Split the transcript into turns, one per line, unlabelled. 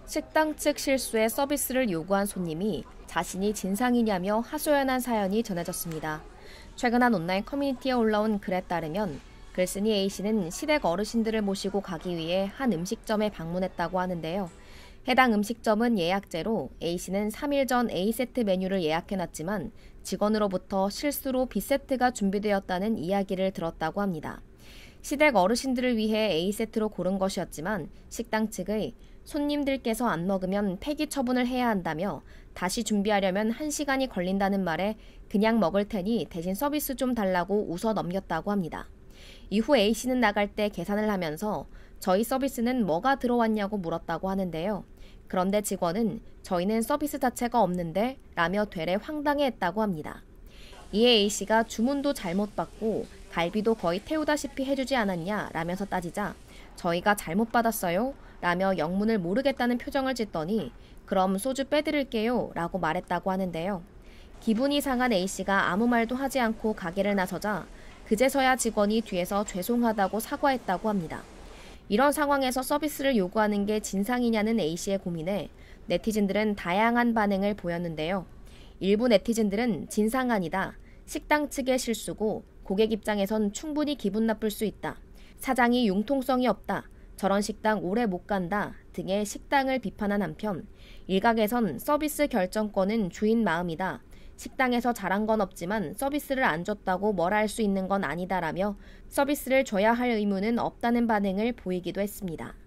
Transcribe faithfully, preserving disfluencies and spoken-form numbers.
식당 측 실수에 서비스를 요구한 손님이 자신이 진상이냐며 하소연한 사연이 전해졌습니다. 최근 한 온라인 커뮤니티에 올라온 글에 따르면 글쓴이 A씨는 시댁 어르신들을 모시고 가기 위해 한 음식점에 방문했다고 하는데요. 해당 음식점은 예약제로 A씨는 삼 일 전 A세트 메뉴를 예약해놨지만 직원으로부터 실수로 B세트가 준비되었다는 이야기를 들었다고 합니다. 시댁 어르신들을 위해 A세트로 고른 것이었지만 식당 측의 손님들께서 안 먹으면 폐기 처분을 해야 한다며 다시 준비하려면 한 시간이 걸린다는 말에 그냥 먹을 테니 대신 서비스 좀 달라고 웃어 넘겼다고 합니다. 이후 A씨는 나갈 때 계산을 하면서 저희 서비스는 뭐가 들어왔냐고 물었다고 하는데요. 그런데 직원은 저희는 서비스 자체가 없는데 라며 되레 황당해했다고 합니다. 이에 A씨가 주문도 잘못 받고 갈비도 거의 태우다시피 해주지 않았냐 라면서 따지자 저희가 잘못 받았어요 라며 영문을 모르겠다는 표정을 짓더니 그럼 소주 빼드릴게요 라고 말했다고 하는데요. 기분이 상한 A씨가 아무 말도 하지 않고 가게를 나서자 그제서야 직원이 뒤에서 죄송하다고 사과했다고 합니다. 이런 상황에서 서비스를 요구하는 게 진상이냐는 A씨의 고민에 네티즌들은 다양한 반응을 보였는데요. 일부 네티즌들은 진상 아니다. 식당 측의 실수고 고객 입장에선 충분히 기분 나쁠 수 있다. 사장이 융통성이 없다. 저런 식당 오래 못 간다 등의 식당을 비판한 한편 일각에선 서비스 결정권은 주인 마음이다. 식당에서 잘한 건 없지만 서비스를 안 줬다고 뭐라 할 수 있는 건 아니다라며 서비스를 줘야 할 의무는 없다는 반응을 보이기도 했습니다.